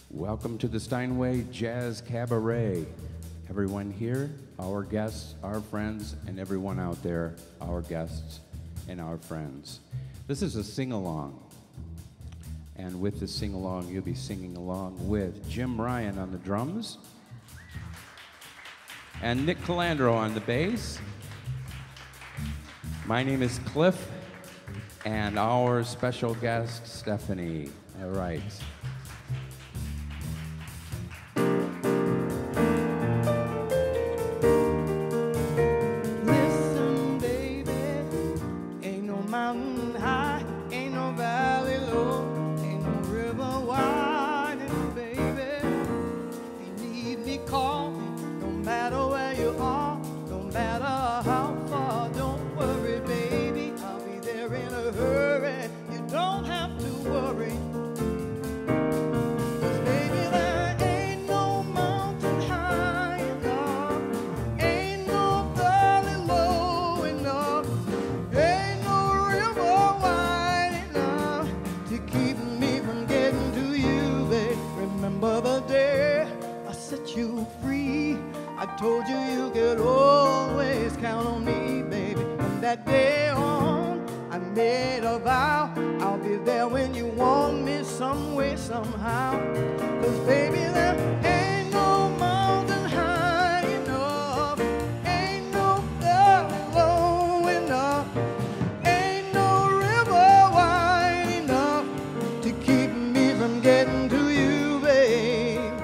Welcome to the Steinway Jazz Cabaret. Everyone here, our guests, our friends, and everyone out there, our guests and our friends. This is a sing-along. And with the sing-along, you'll be singing along with Jim Ryan on the drums and Nick Calandro on the bass. My name is Cliff, and our special guest, Stephanie. All right. Listen, baby, ain't no mountain high, ain't no valley low, ain't no river wide, baby. If you need me, call me, no matter where you are, no matter how far. Don't worry, baby, I'll be there in a hurry. You don't have to worry. You free. I told you you could always count on me, baby. From that day on, I made a vow I'll be there when you want me some way, somehow. 'Cause baby, there ain't no mountain high enough, ain't no valley low enough, ain't no river wide enough to keep me from getting to you, babe.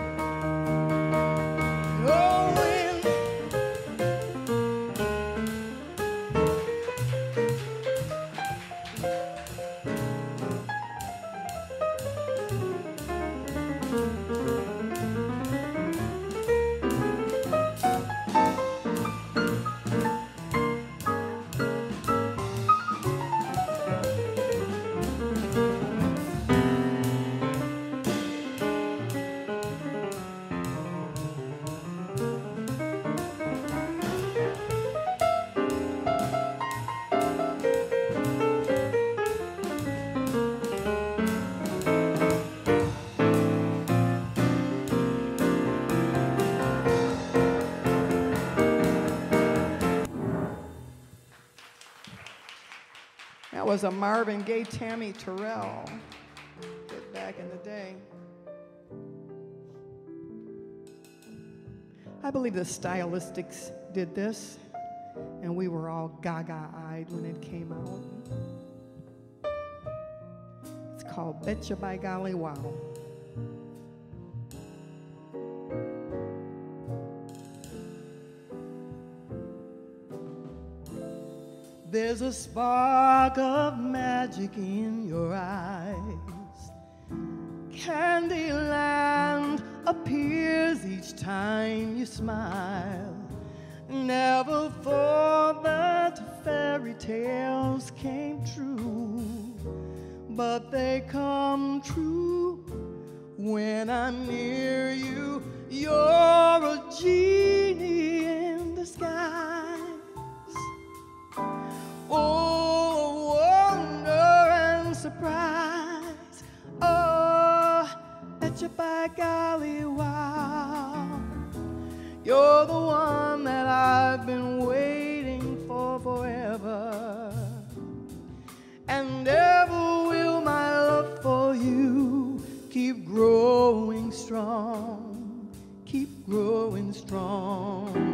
That was a Marvin Gaye, Tammy Terrell, did back in the day. I believe the Stylistics did this, and we were all gaga-eyed when it came out. It's called Betcha by Golly Wow. There's a spark of magic in your eyes. Candyland appears each time you smile. Never thought that fairy tales came true, but they come true when I'm near you. You're a genie in disguise. Oh, wonder and surprise. Oh, betcha by golly, wow. You're the one that I've been waiting for forever. And ever will my love for you keep growing strong, keep growing strong.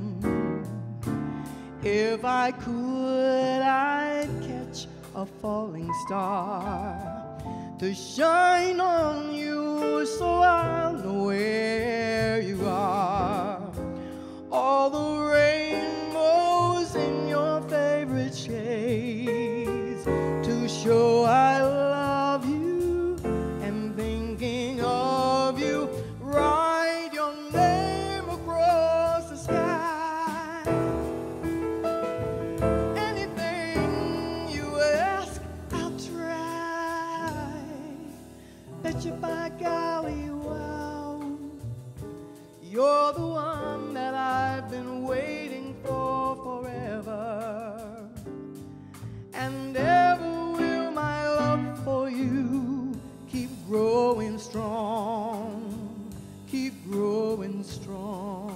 If I could, I'd catch a falling star to shine on you so I'll know where you are. All the rainbows in your favorite shades to show I love you and thinking of you. Write your name across the sky. Betcha by golly, wow. You're the one that I've been waiting for forever. And ever will my love for you keep growing. growing strong. Keep growing strong.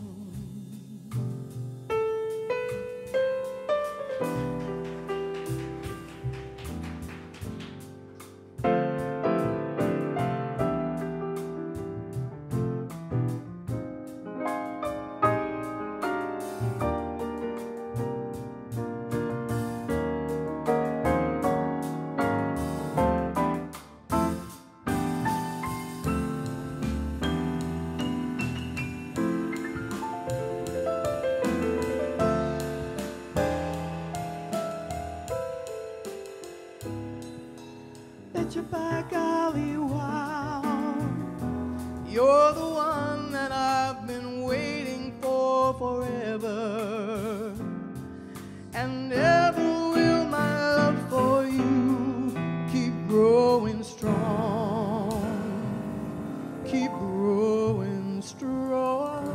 You by golly, wow, you're the one that I've been waiting for forever, and ever will my love for you keep growing strong, keep growing strong.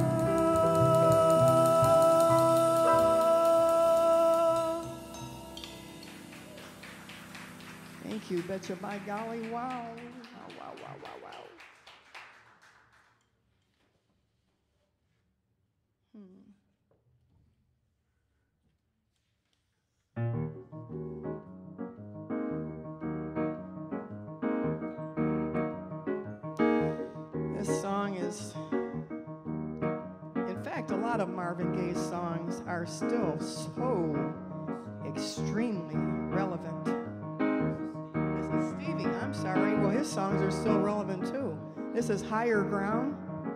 Thank you, betcha by golly, wow. Wow, wow, wow, wow, wow. This song is, in fact, a lot of Marvin Gaye's songs are still so extremely relevant. This is Stevie, I'm sorry. Well, his songs are still relevant too. This is Higher Ground.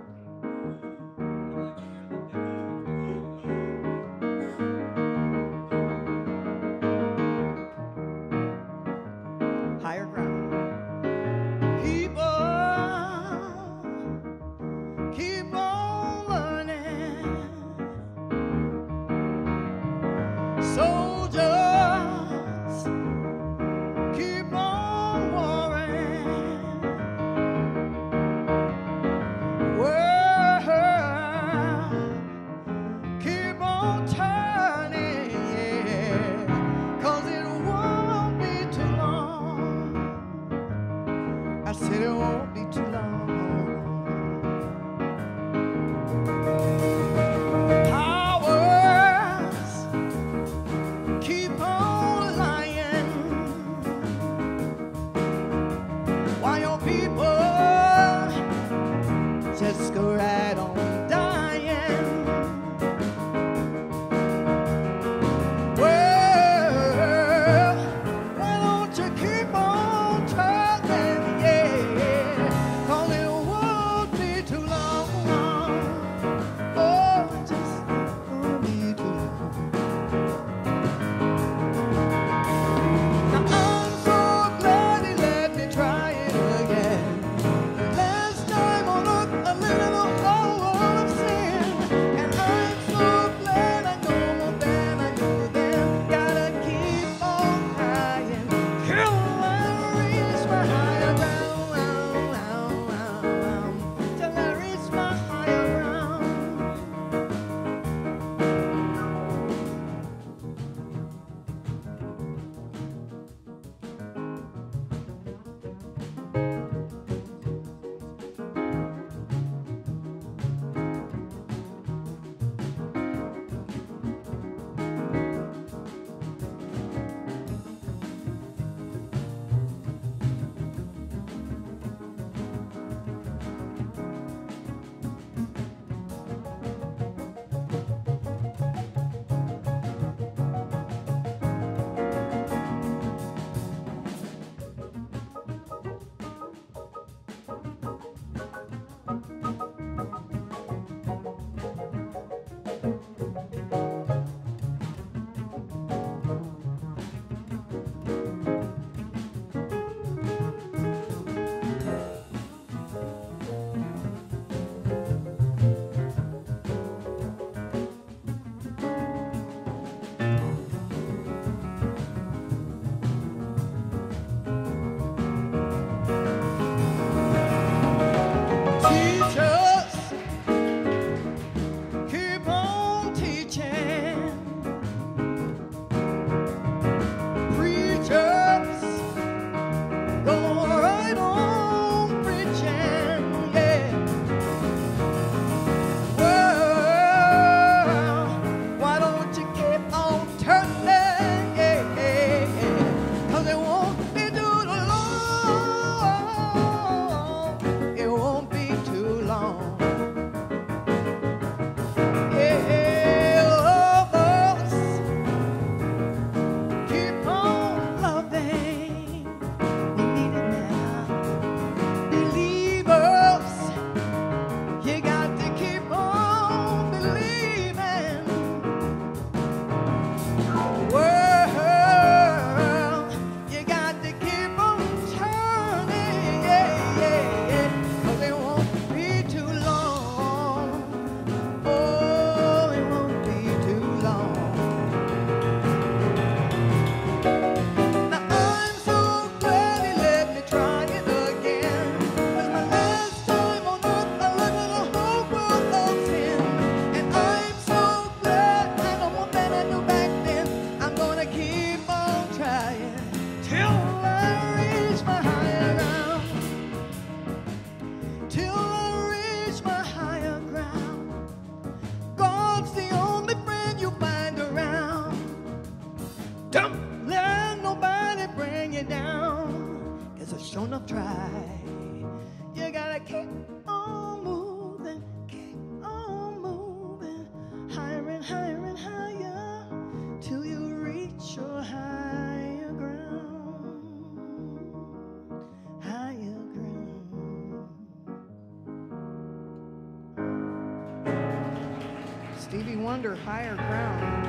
Higher ground. Keep on learning. Soldiers, keep on warring. World, keep on turning, yeah. 'Cause it won't be too long. I said it won't be too long. Powers keep on lying while your people just go right on dying. Well, why don't you keep on trying, yeah? high. You gotta keep on moving, higher and higher and higher, till you reach your higher ground, higher ground. Stevie Wonder, Higher Ground.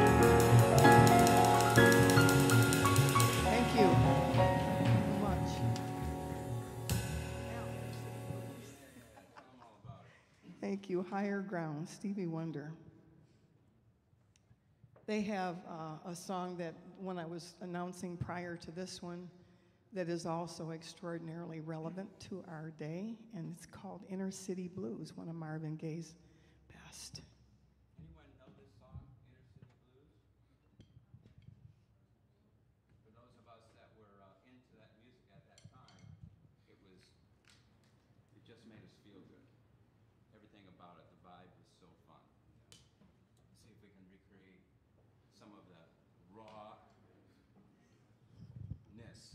Thank you very much. Thank you, Higher Ground, Stevie Wonder. They have a song that when I was announcing prior to this one that is also extraordinarily relevant to our day, and it's called Inner City Blues, one of Marvin Gaye's best. Anyone know this song, Inner City Blues? For those of us that were into that music at that time, it just made us feel good. Everything about it, the vibe was so fun. See if we can recreate some of the rawness.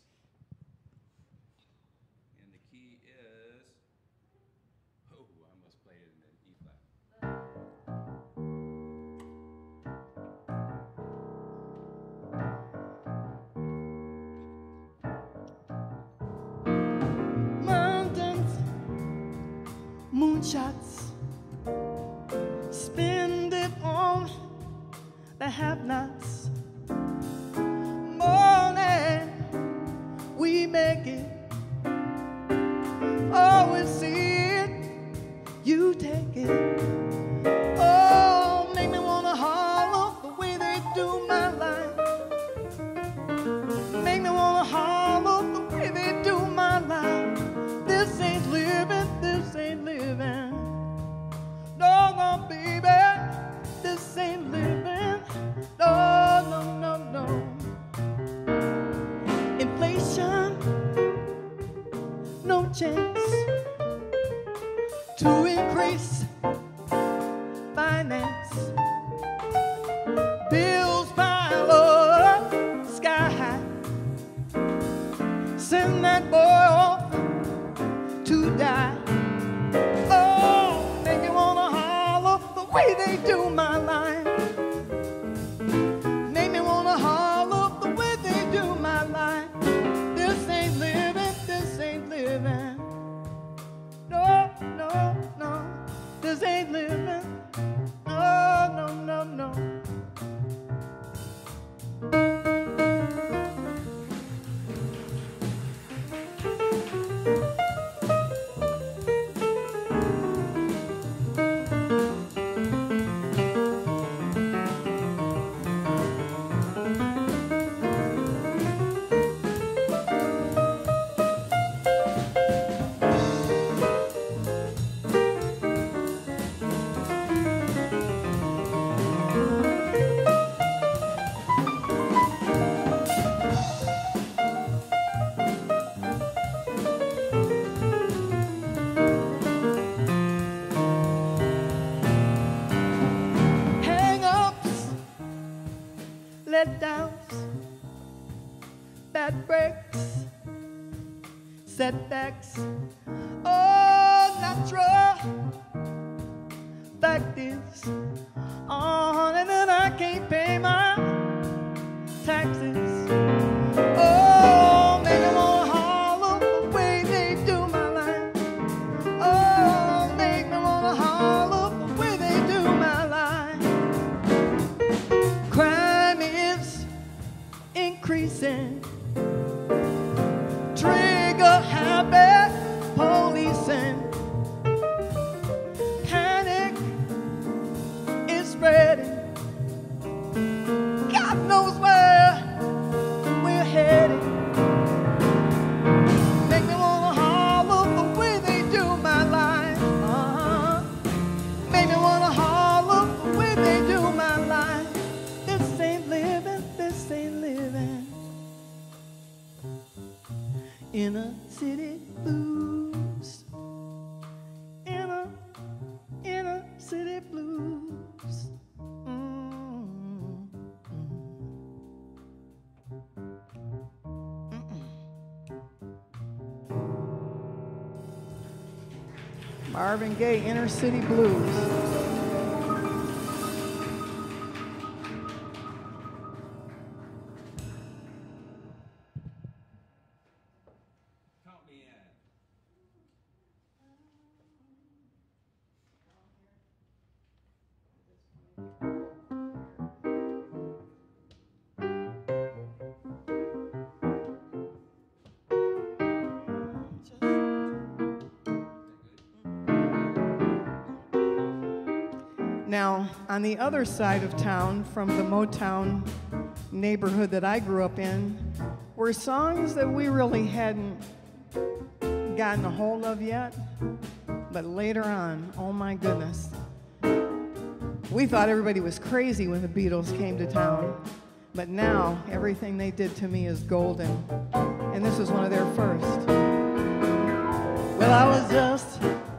And the key is, oh, I almost played it in an E flat. Mountains, moonshots, spend it on the have-nots. Morning, we make it. Always see it, you take it. Oh, make me wanna holler the way they do my life. Make me wanna holler the way they do my life. This ain't living, this ain't living. No, no, baby, this ain't living. No, no, no, no. Inflation, no chance to increase finance. Bills pile up sky high. Send that boy off to die. Oh, make me wanna holler the way they do my life. Make me wanna holler the way they do my life. This ain't living, this ain't living. No, no, no, this ain't living. No, no, no, no. Letdowns, bad breaks, setbacks, all natural. Fact is, and then I can't pay my taxes. Oh, make me wanna holler the way they do my life. Oh, make me wanna holler the way they do my life. Crime is increasing. Trigger happy policing. Panic is spreading. God knows where we're headed. Make me wanna holler the way they do my life. Make me wanna holler the way they do my life. This ain't living, this ain't living. Inner city blues. Inner city blues. Marvin Gaye, Inner City Blues. Now, on the other side of town, from the Motown neighborhood that I grew up in, were songs that we really hadn't gotten a hold of yet. But later on, oh my goodness, we thought everybody was crazy when the Beatles came to town. But now, everything they did to me is golden. And this was one of their first. Well, I was just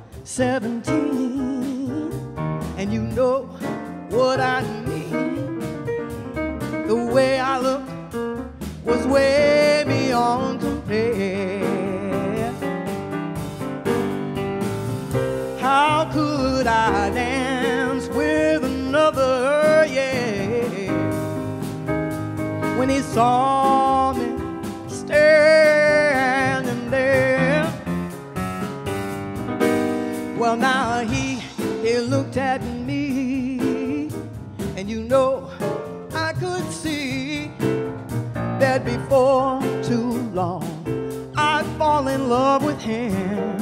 17. And you know what I mean. The way I looked was way beyond compare. How could I dance with another, yeah, when he saw me standing there? Well, now he looked at me, and you know I could see that before too long I'd fall in love with him.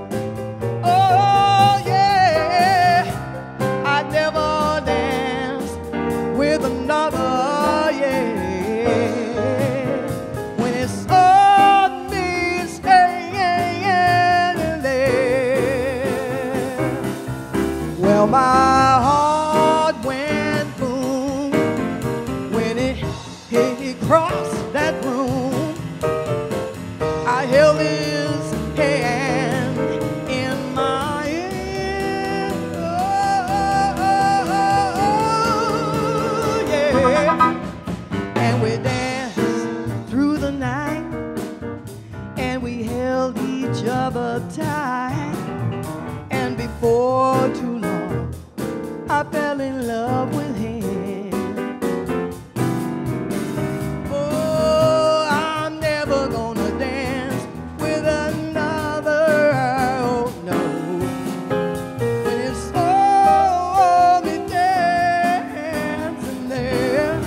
Oh yeah, I'd never dance with another, yeah, when he saw me standing there. Well, my heart went boom when he crossed that room. I held his hand in my hand, oh, yeah. And we danced through the night, and we held each other tight. And before too long, I fell in love with him. Oh, I'm never gonna dance with another, oh no. When he saw me dancing there,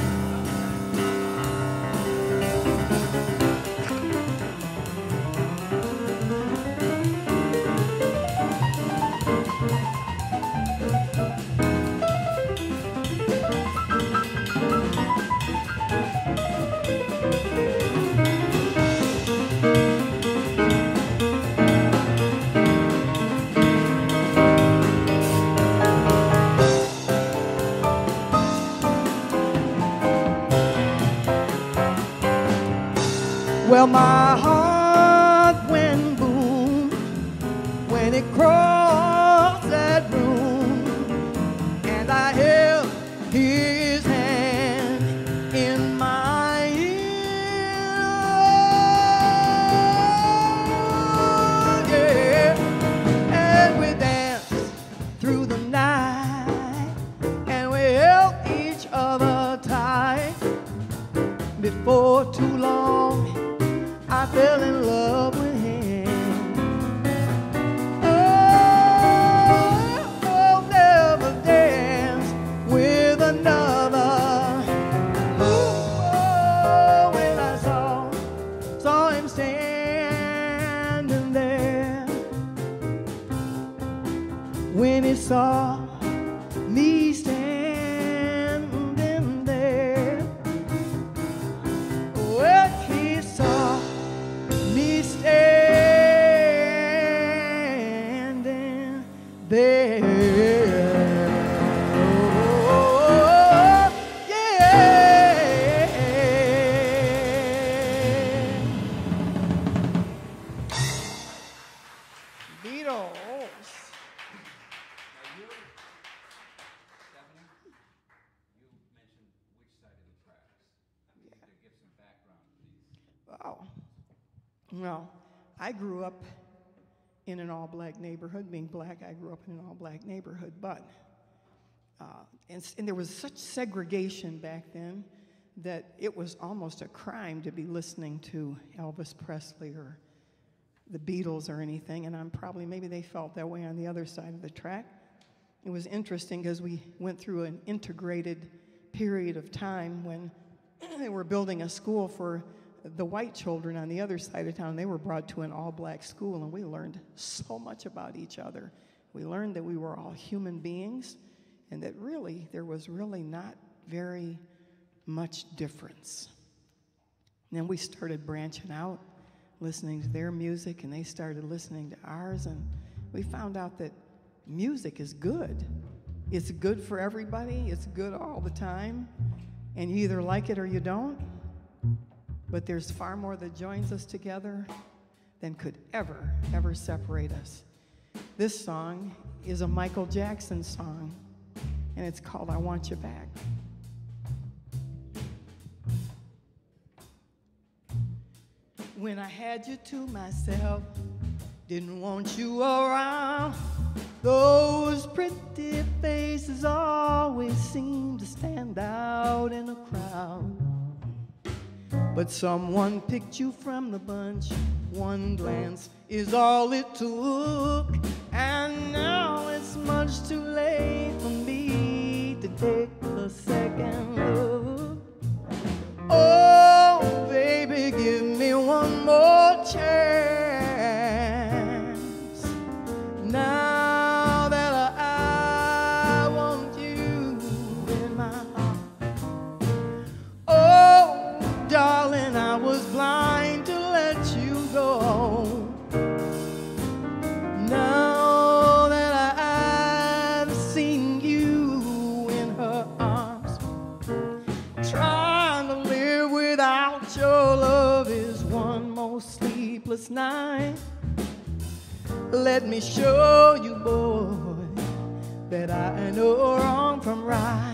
well, my heart went boom when it crossed that room, and I held his hand in my hand, yeah. And we danced through the night, and we held each other tight. Before too long, I fell in love with him. Oh, I'll never dance with another. Oh, when I saw him standing there, when he saw me standing there, well, he saw me standing there. Oh, yeah. Beatles. Oh, well, I grew up in an all-black neighborhood. Being black, I grew up in an all-black neighborhood, but and there was such segregation back then that it was almost a crime to be listening to Elvis Presley or the Beatles or anything, and maybe they felt that way on the other side of the track. It was interesting because we went through an integrated period of time when they were building a school for the white children on the other side of town. They were brought to an all-black school, and we learned so much about each other. We learned that we were all human beings, and that really, there was really not very much difference. And then we started branching out, listening to their music, and they started listening to ours, and we found out that music is good. It's good for everybody. It's good all the time, and you either like it or you don't. But there's far more that joins us together than could ever separate us. This song is a Michael Jackson song, and it's called I Want You Back. When I had you to myself, didn't want you around, those pretty faces always seem to stand out in a crowd. But someone picked you from the bunch. One glance is all it took, and now it's much too late for me to take a second look. Oh, baby, give me one more chance. Now that I want you in my heart. Oh, darling, I was blind to let you go. Now that I've seen you in her arms, trying to live without your love is one more sleepless night. Let me show you, boy, that I know wrong from right.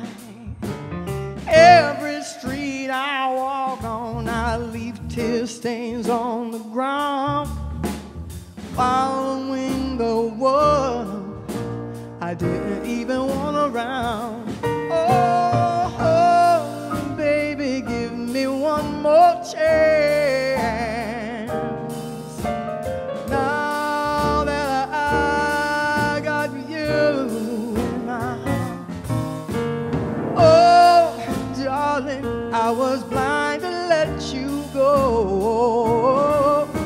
Every street I walk on, I leave tear stains on the ground, following the one I didn't even want around. Oh, oh, baby, give me one more chance. Now that I got you in my heart. Oh, darling, I was blind to let you go.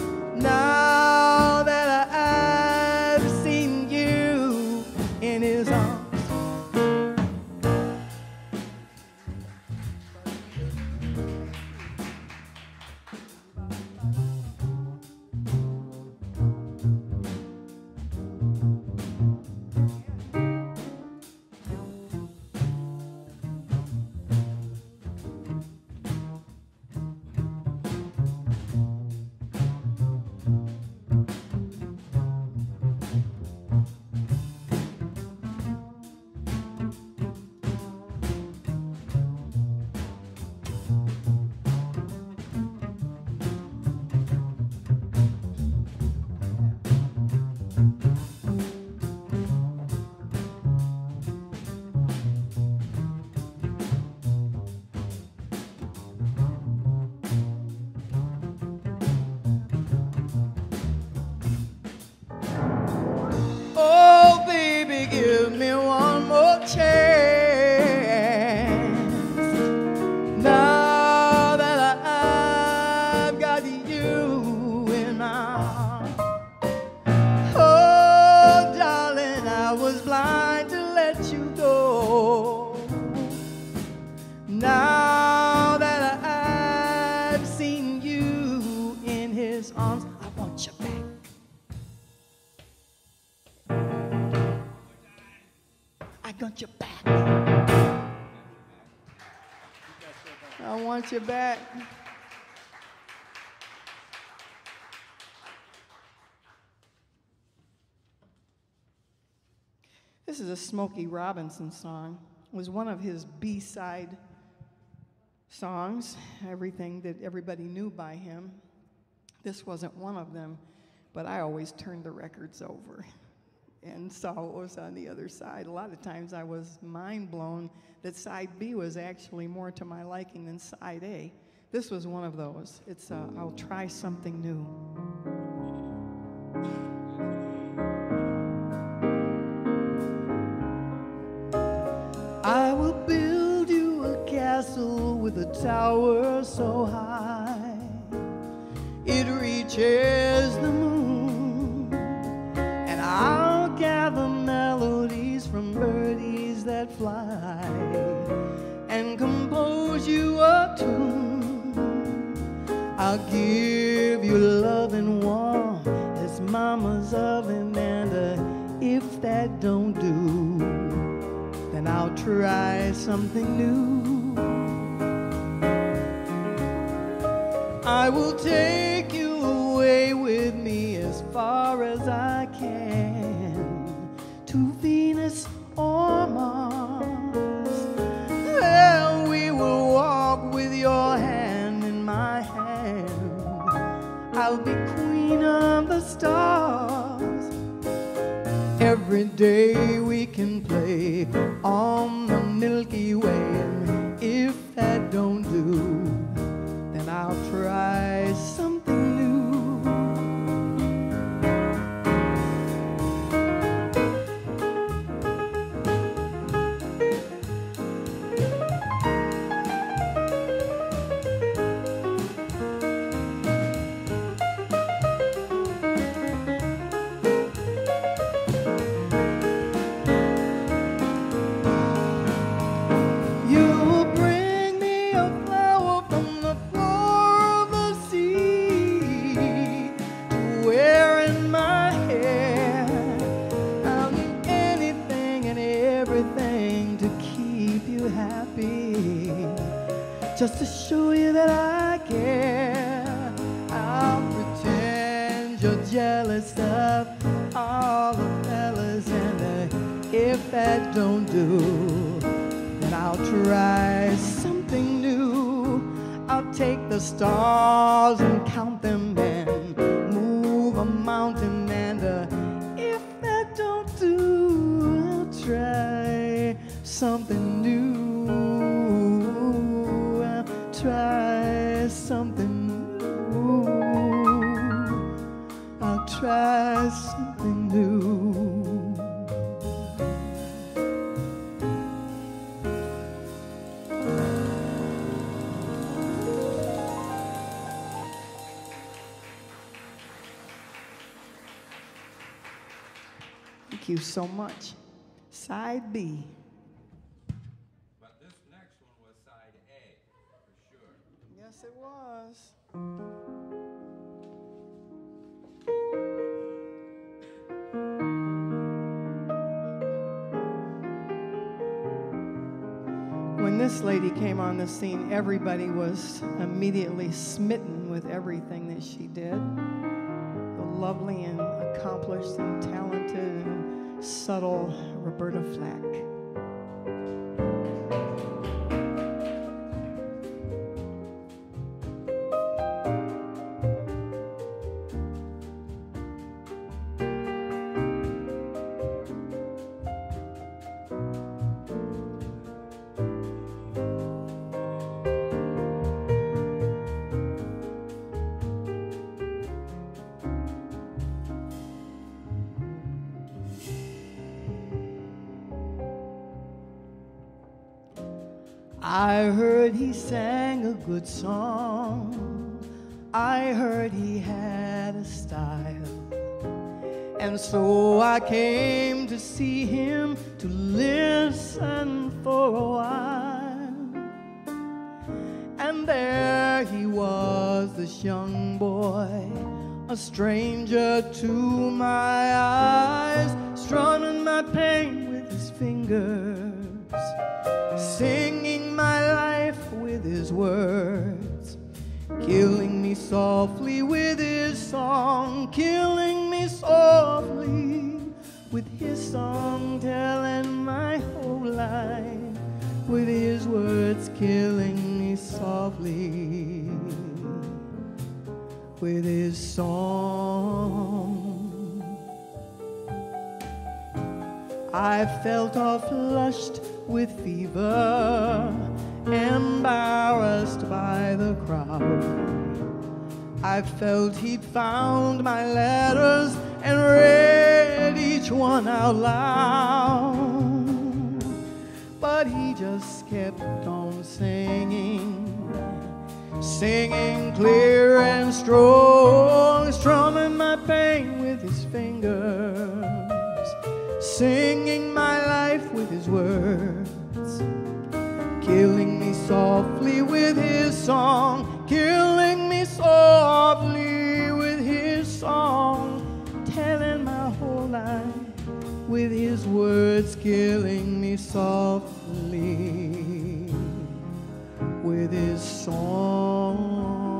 Now that I've seen you in his arms. Give me one more chance. Now that I've got you in my arms. Oh, darling, I was blind to let you go. Now that I've seen you in his arms, I want you back. I got your back. I want you back. This is a Smokey Robinson song. It was one of his B-side songs, everything that everybody knew by him. This wasn't one of them. but I always turned the records over and saw what was on the other side. A lot of times I was mind blown that side B was actually more to my liking than side A. This was one of those. It's I'll Try Something New. I will build you a castle with a tower so high it reaches the moon, and I'll gather melodies from birdies that fly and compose you a tune. I'll give you loving warm as mama's oven, and if that don't do, then I'll try something new. I will take you away with me as far as I can, to Venus or Mars. There we will walk with your hand in my hand. I'll be queen of the stars. Every day we can play on the Milky Way, and if that don't do, then I'll try something new. Just to show you that I care, I'll pretend you're jealous of all the fellas, and if that don't do, then I'll try something new. I'll take the stars and count them and move a mountain, and if that don't do, I'll try something new. Try something new. I'll try something new. Thank you so much. Side B. Yes, it was. When this lady came on the scene, everybody was immediately smitten with everything that she did. The lovely and accomplished and talented and subtle Roberta Flack. I heard he sang a good song. I heard he had a style. And so I came to see him, to listen for a while. And there he was, this young boy, a stranger to my eyes, strumming my pain with his fingers, singing my life with his words, killing me softly with his song, killing me softly with his song, telling my whole life with his words, killing me softly with his song. I felt all flushed with fever, embarrassed by the crowd. I felt he'd found my letters and read each one out loud. But he just kept on singing, singing clear and strong, strumming my pain with his fingers, singing my life with his words, killing me softly with his song, killing me softly with his song, telling my whole life with his words, killing me softly with his song.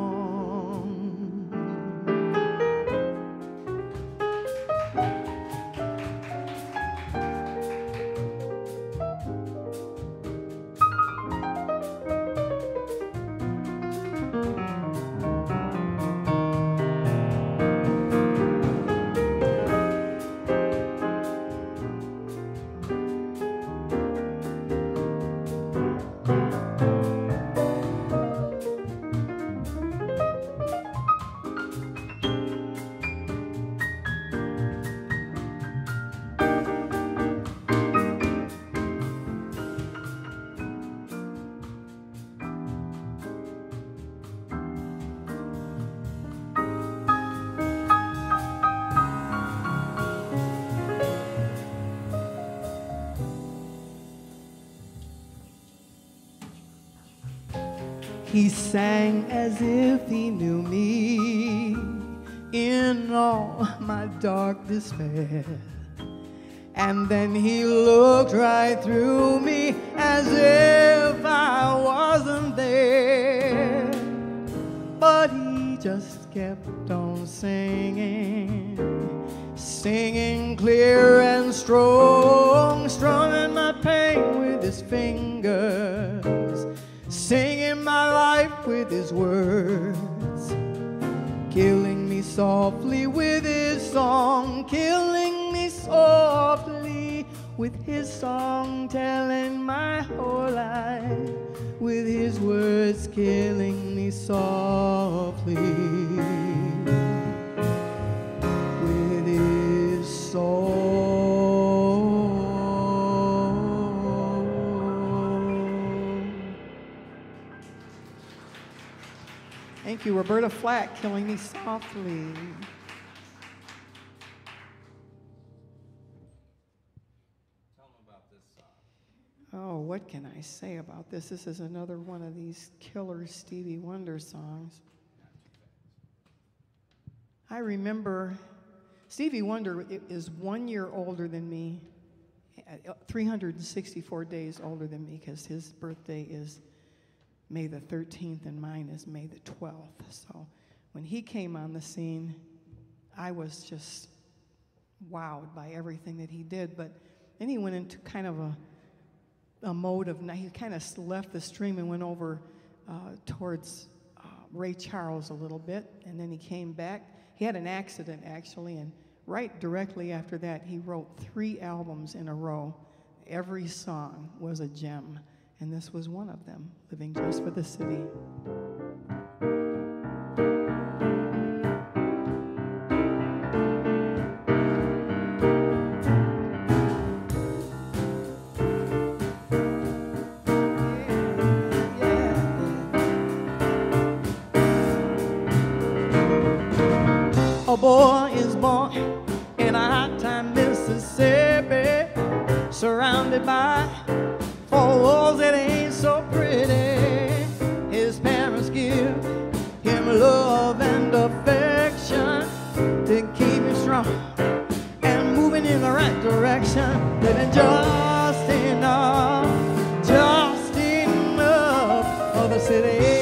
He sang as if he knew me in all my dark despair. And then he looked right through me as if I wasn't there. But he just kept on singing, singing clear and strong, strumming my pain with his fingers, singing my life with his words, killing me softly with his song, killing me softly with his song, telling my whole life with his words, killing me softly with his song. Thank you, Roberta Flack, killing me softly. Tell them about this song. Oh, what can I say about this? This is another one of these killer Stevie Wonder songs. I remember Stevie Wonder is 1 year older than me, 364 days older than me, because his birthday is May the 13th and mine is May the 12th. So when he came on the scene, I was just wowed by everything that he did. But then he went into kind of a mode of, he kind of left the stream and went over towards Ray Charles a little bit, and then he came back. He had an accident, actually, and right directly after that, he wrote 3 albums in a row. Every song was a gem, and this was one of them, Living Just for the City. A boy is born in a hot-time Mississippi, surrounded by 4 walls that ain't so pretty. His parents give him love and affection to keep him strong and moving in the right direction, living just enough for the city.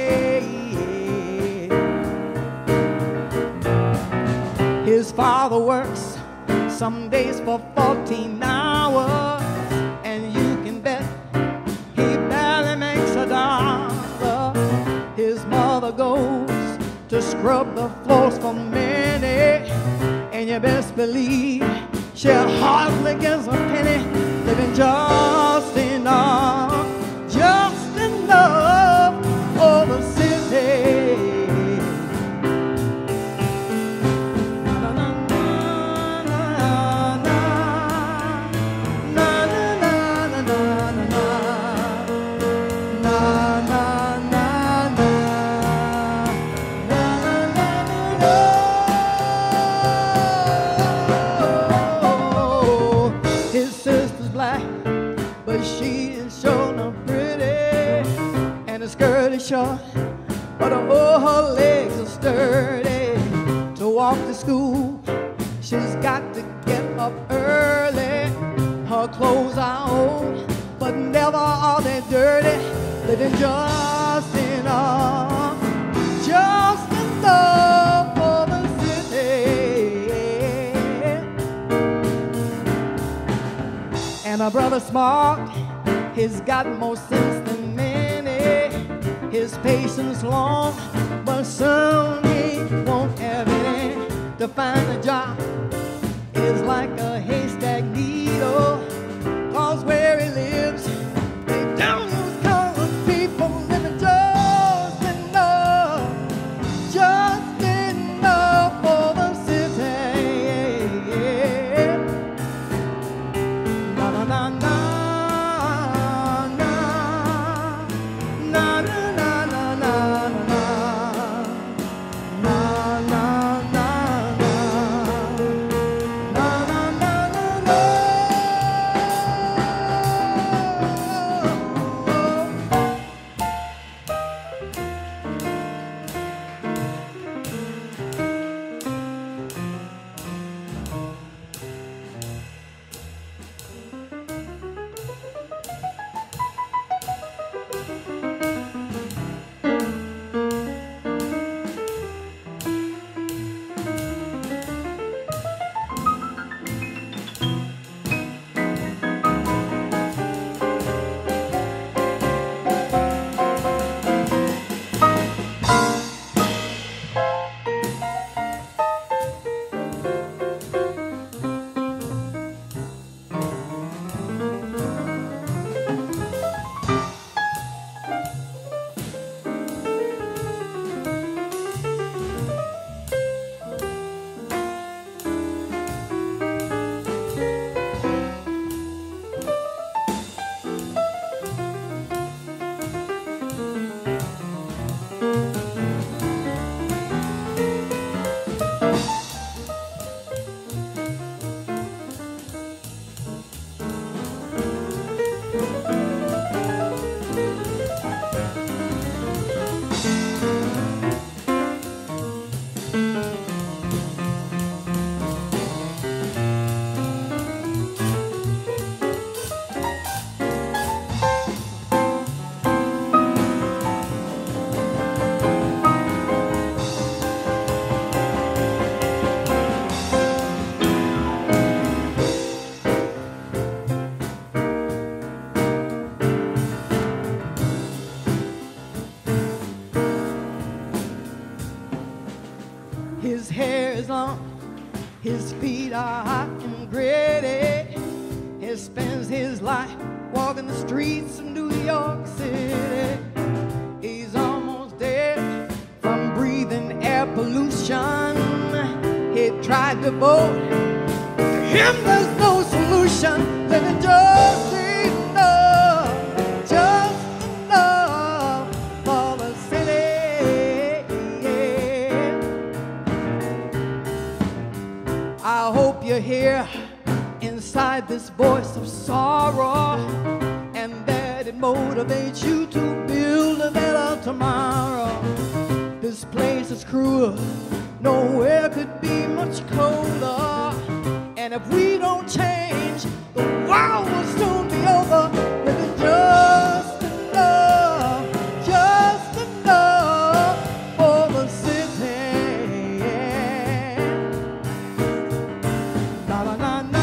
His father works some days for 14 hours, and you can bet he barely makes a dollar. His mother goes to scrub the floors for many, and you best believe She hardly gets a penny, living just enough for the city. Na, na, na, na, na, na, na, na, na, na, na, na, na, na. His sister's black, but she is sure enough pretty, and her skirt is short, but her legs are sturdy. To walk to school, she's got to get up early. Her clothes are old, but never are they dirty. Living just enough for the city. And her brother smart, he's got more sense than many. His patience long, but soon he won't have any. To find a job is like a haystack needle, 'cause where he lives, they don't use colored people. Living just enough for the city. Na na na na. His hair is long, his feet are hot and gritty. He spends his life walking the streets of New York City. He's almost dead from breathing air pollution. He tried to vote, to him there's no solution. Living just enough for the city. I hope you hear inside this voice of sorrow, and that it motivates you to build a better tomorrow. This place is cruel, nowhere could be much colder, and if we don't change, the world will soon be over. Living just enough for the city. La la la la.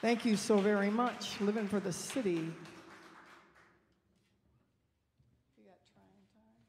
Thank you so very much. Living for the city. You got trying times.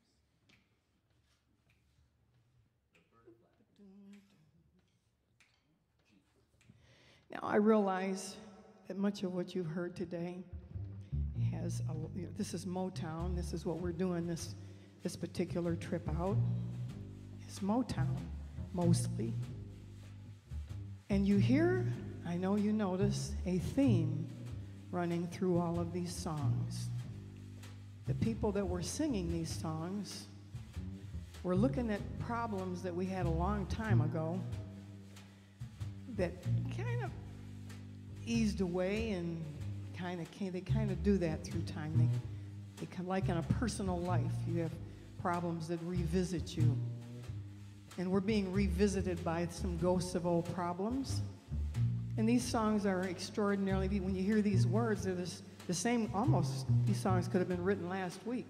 Now, I realize that much of what you've heard today has, this is Motown. This is what we're doing this particular trip out. It's Motown, mostly. And you hear, I know you notice, a theme running through all of these songs. The people that were singing these songs were looking at problems that we had a long time ago that kind of eased away, and they kind of do that through time. They like in a personal life, you have problems that revisit you. And we're being revisited by some ghosts of old problems. And these songs are extraordinarily, when you hear these words, they're the same, almost, these songs could have been written last week.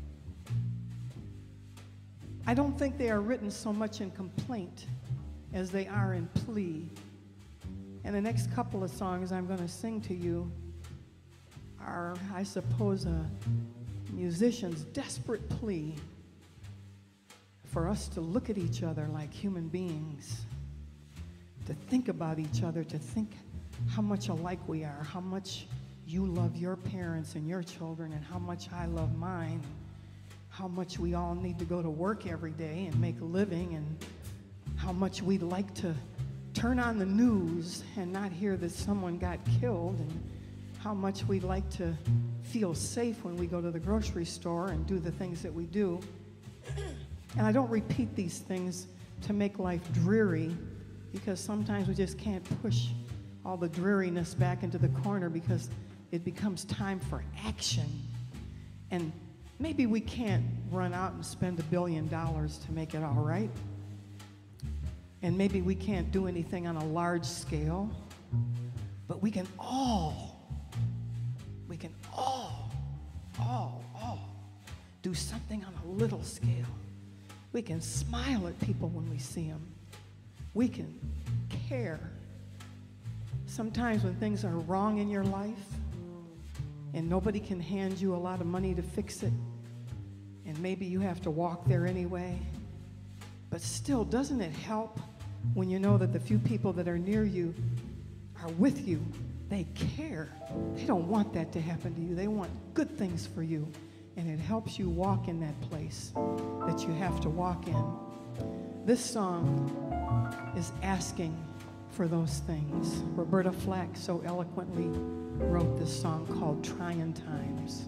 I don't think they are written so much in complaint as they are in plea. And the next couple of songs I'm going to sing to you are, I suppose, a musician's desperate plea for us to look at each other like human beings, to think about each other, to think how much alike we are, how much you love your parents and your children, and how much I love mine, how much we all need to go to work every day and make a living, and how much we'd like to turn on the news and not hear that someone got killed, and how much we'd like to feel safe when we go to the grocery store and do the things that we do. And I don't repeat these things to make life dreary, because sometimes we just can't push all the dreariness back into the corner because it becomes time for action. And maybe we can't run out and spend $1 billion to make it all right. And maybe we can't do anything on a large scale, but we can all do something on a little scale. We can smile at people when we see them. We can care. Sometimes when things are wrong in your life and nobody can hand you a lot of money to fix it, and maybe you have to walk there anyway, but still, doesn't it help when you know that the few people that are near you are with you? They care. They don't want that to happen to you. They want good things for you. And it helps you walk in that place that you have to walk in. This song is asking for those things. Roberta Flack so eloquently wrote this song called Trying Times.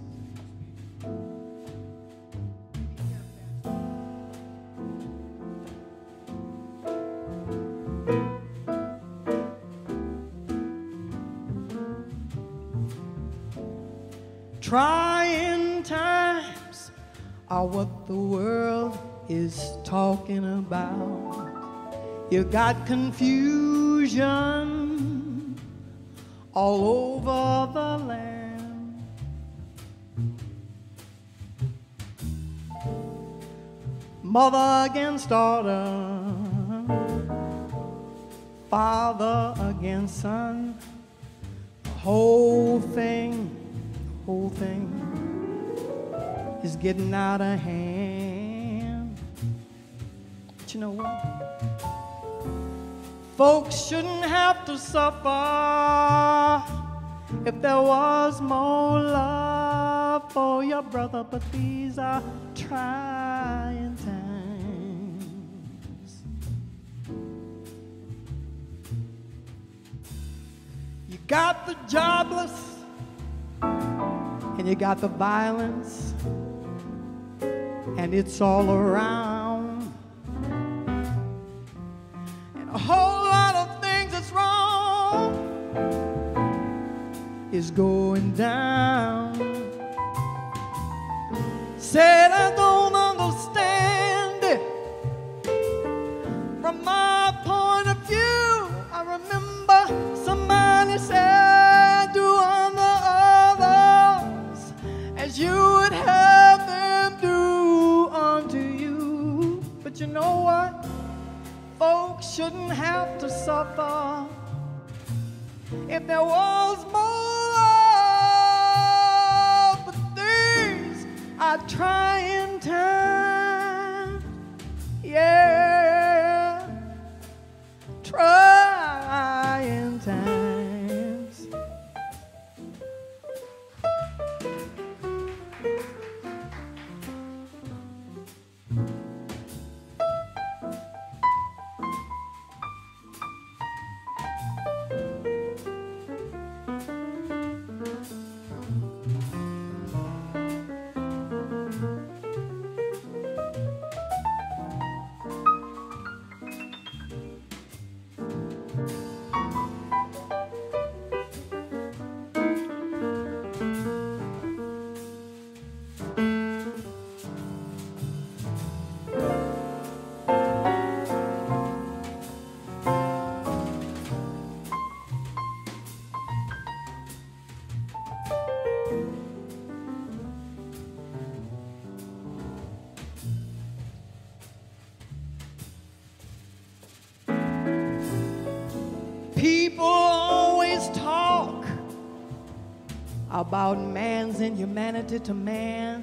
Trying times are what the world is talking about. You got confusion all over the land. Mother against daughter, father against son. The whole thing is getting out of hand. But you know what? Folks shouldn't have to suffer if there was more love for your brother, but these are trying times. You got the jobless, and you got the violence, and it's all around. And a whole lot of things that's wrong is going down. Said I don't understand it. From my point of view, I remember somebody said, do unto others as you would have them do unto you. But you know what? Folks shouldn't have to suffer If there was more love, but these are trying times. Yeah, trying times. People always talk about man's inhumanity to man.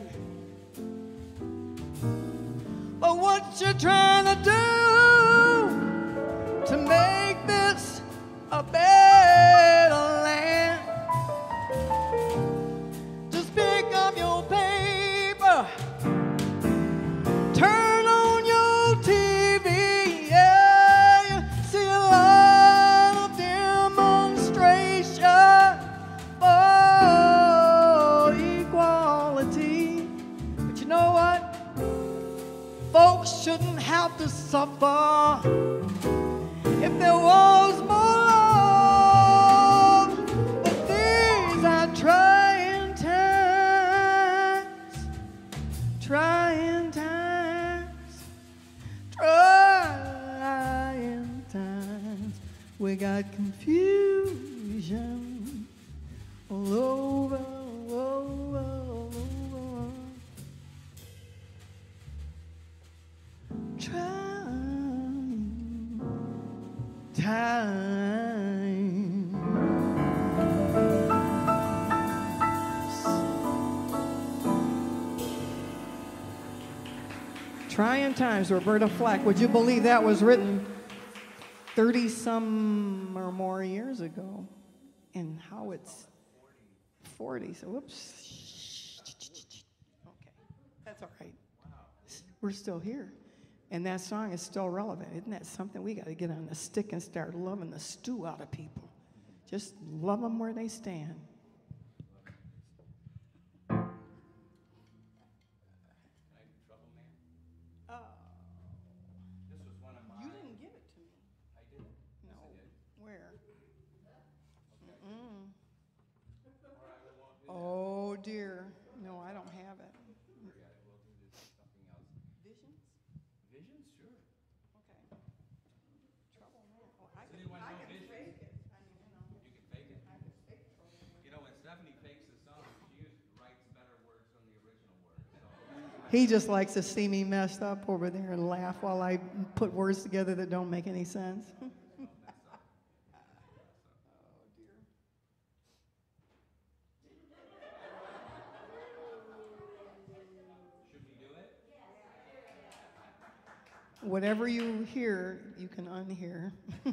But what you trying to do to make this a better land? Just pick up your paper, turn on your TV, yeah, you see a lot of demonstration for equality. But you know what? Folks shouldn't have to suffer. If there was more love, but these are trying times, trying times, trying times. We got confusion all over, all over, all over. Trying times. Trying times, Roberta Flack. Would you believe that was written 30-some or more years ago? And how it's 40, so whoops. Okay, that's all right. We're still here. And that song is still relevant. Isn't that something? We got to get on the stick and start loving the stew out of people. Just love them where they stand. You didn't give it to me. I did. No. Where? Mm-mm. Oh, dear. No, I don't have it. Visions? Visions, sure. Okay. Trouble man. Oh, I can anyone know fake Visions? it. I mean, you know. You can fake it. I can fake Trouble Man. You know, when Stephanie fakes the song, she writes better words than the original words. So. He just likes to see me messed up over there and laugh while I put words together that don't make any sense. Whatever you hear, you can unhear.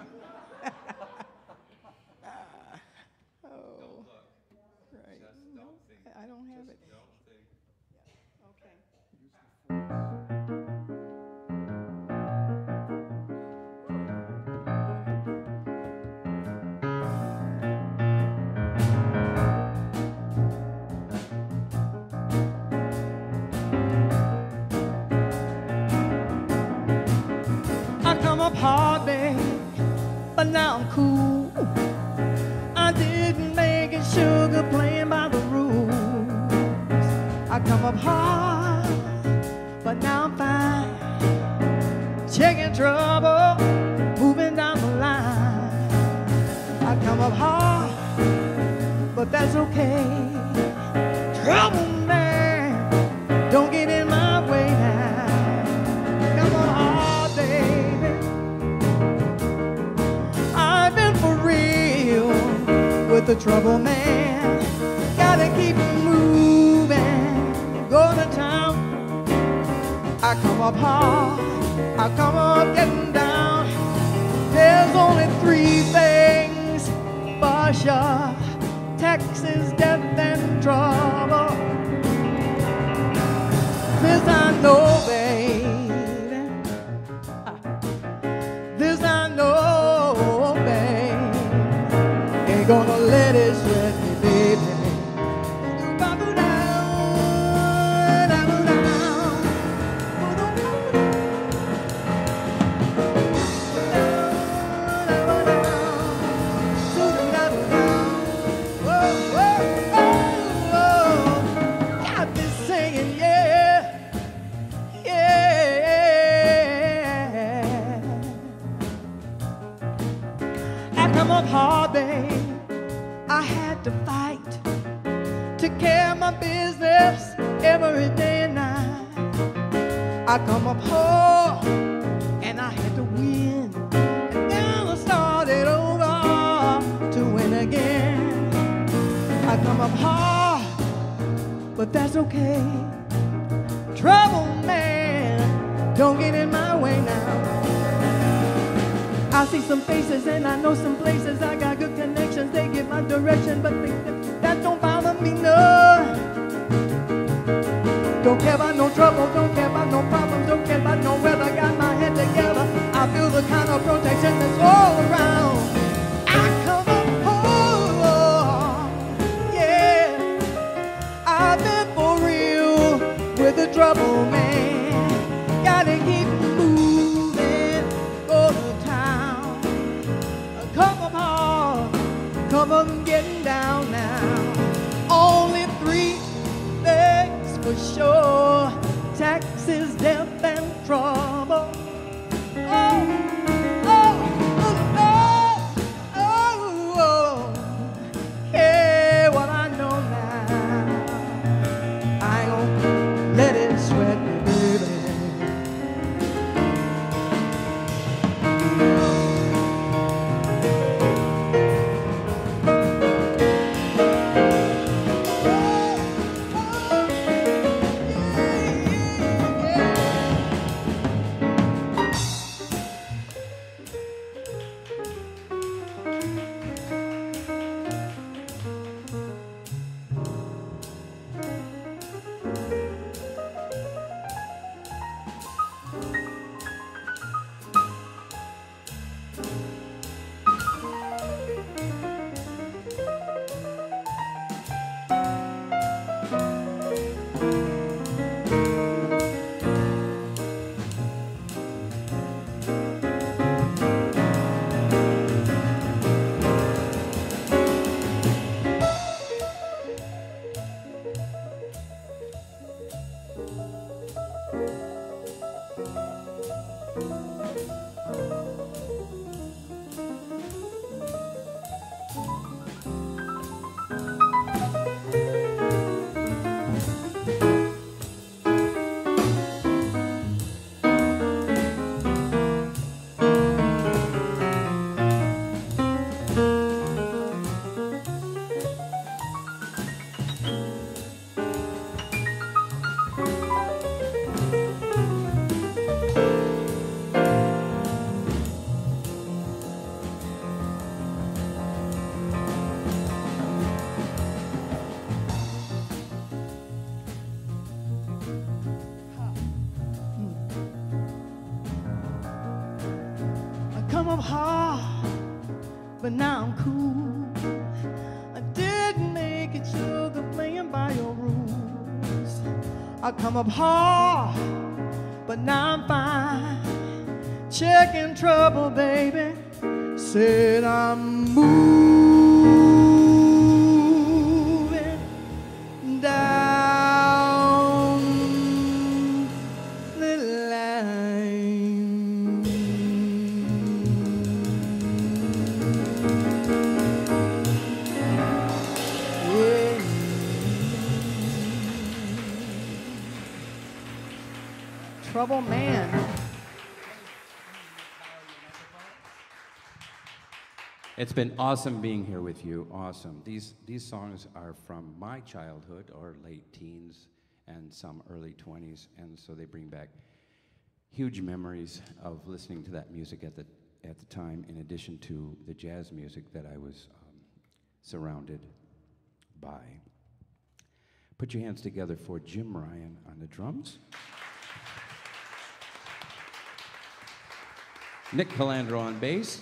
Oh, right. No, I don't have it. Okay. I come up hard, babe, but now I'm cool. I didn't make it sugar playing by the rules. I come up hard, but now I'm fine. Checking trouble, moving down the line. I come up hard, but that's okay. Trouble, man, don't get in my way now. Come on hard, baby. I've been for real. the trouble man. Gotta keep moving, going to town. I come up hard, I come up getting down. There's only three things for sure: taxes, death, and trouble. This I know, baby. This I know, baby. Ain't gonna let it sweat me, baby. Hard, babe. I had to fight to care my business every day and night. I come up hard and I had to win, and then I started over to win again. I come up hard, but that's okay. Trouble, man, don't get in my way now. I see some faces and I know some places. I got good connections, they give my direction, but that don't bother me, no. Don't care about no trouble, don't care about no problems, don't care about no weather. Got my head together, I feel the kind of protection that's all around. I come up home, yeah. I've been for real with the trouble, man. Gotta keep moving, go to come on, getting down now. Only three things for sure: taxes, death, and trouble. Oh, oh, oh, oh, oh. Hey, what I know now, I ain't gonna let it sweat me, baby. Come up hard, but now I'm cool. I didn't make it sugar playing by your rules. I come up hard, but now I'm fine. Checking trouble, baby. Said I'm moving down the line. Yeah. Trouble, man. It's been awesome being here with you. Awesome. These songs are from my childhood or late teens and some early 20s, and so they bring back huge memories of listening to that music at the time, in addition to the jazz music that I was surrounded by. Put your hands together for Jim Ryan on the drums. Nick Calandro on bass.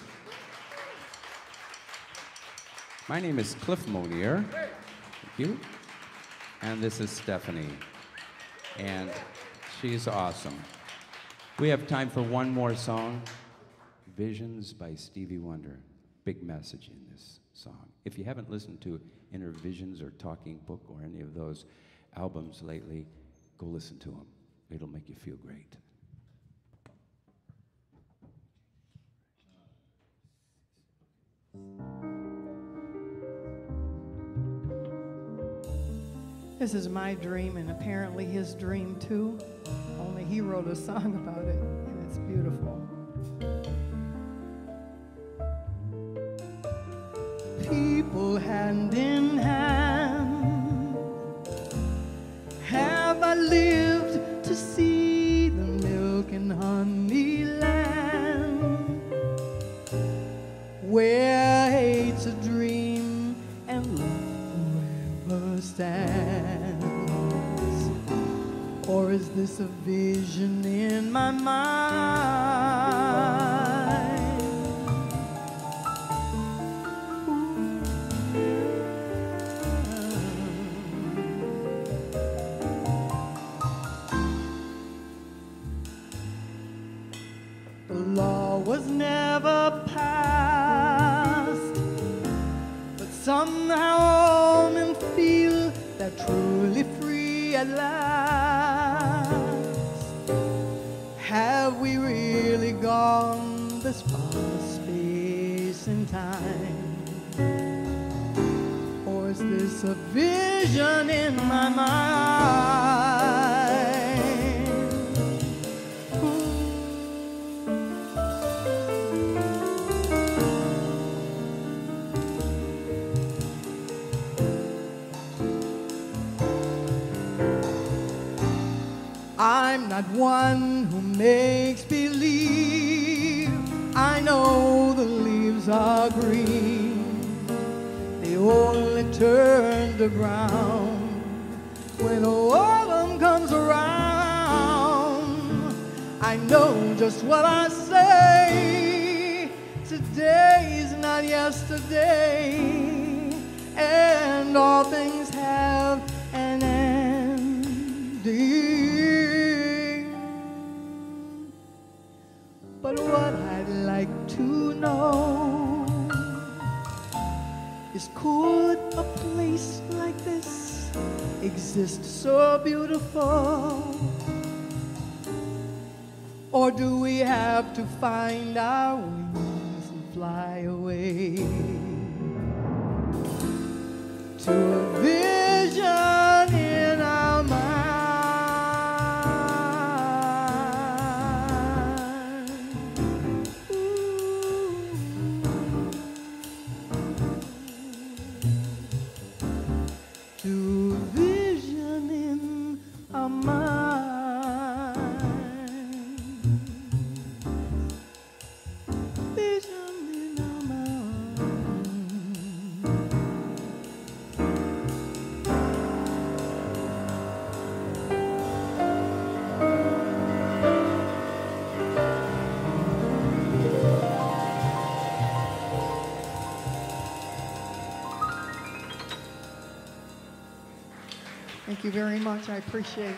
My name is Cliff Monier. Thank you. And this is Stephanie. And she's awesome. We have time for one more song. Visions by Stevie Wonder. Big message in this song. If you haven't listened to Inner Visions or Talking Book or any of those albums lately, go listen to them. It'll make you feel great. This is my dream, and apparently his dream too. Only he wrote a song about it, and it's beautiful. People hand in hand, have I lived to see the milk and honey land, where hate's a dream and love forever stands? Or is this a vision in my mind? The law was never passed, but somehow all men feel they're truly free at last. Have we really gone this far, space and time? Or is this a vision in my mind? I'm not one who makes believe. I know the leaves are green. They only turn to brown when autumn comes around. I know just what I say. Today's not yesterday, and all things have an ending. But what I'd like to know is, could a place like this exist so beautiful? Or do we have to find our wings and fly away to a vision in our mind? To a vision in our mind. Vision in our mind. Thank you very much. I appreciate